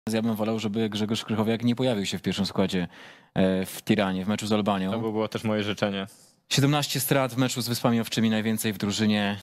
Ja bym wolał, żeby Grzegorz Krychowiak nie pojawił się w pierwszym składzie w Tiranie, w meczu z Albanią. To było też moje życzenie. 17 strat w meczu z Wyspami Owczymi, najwięcej w drużynie.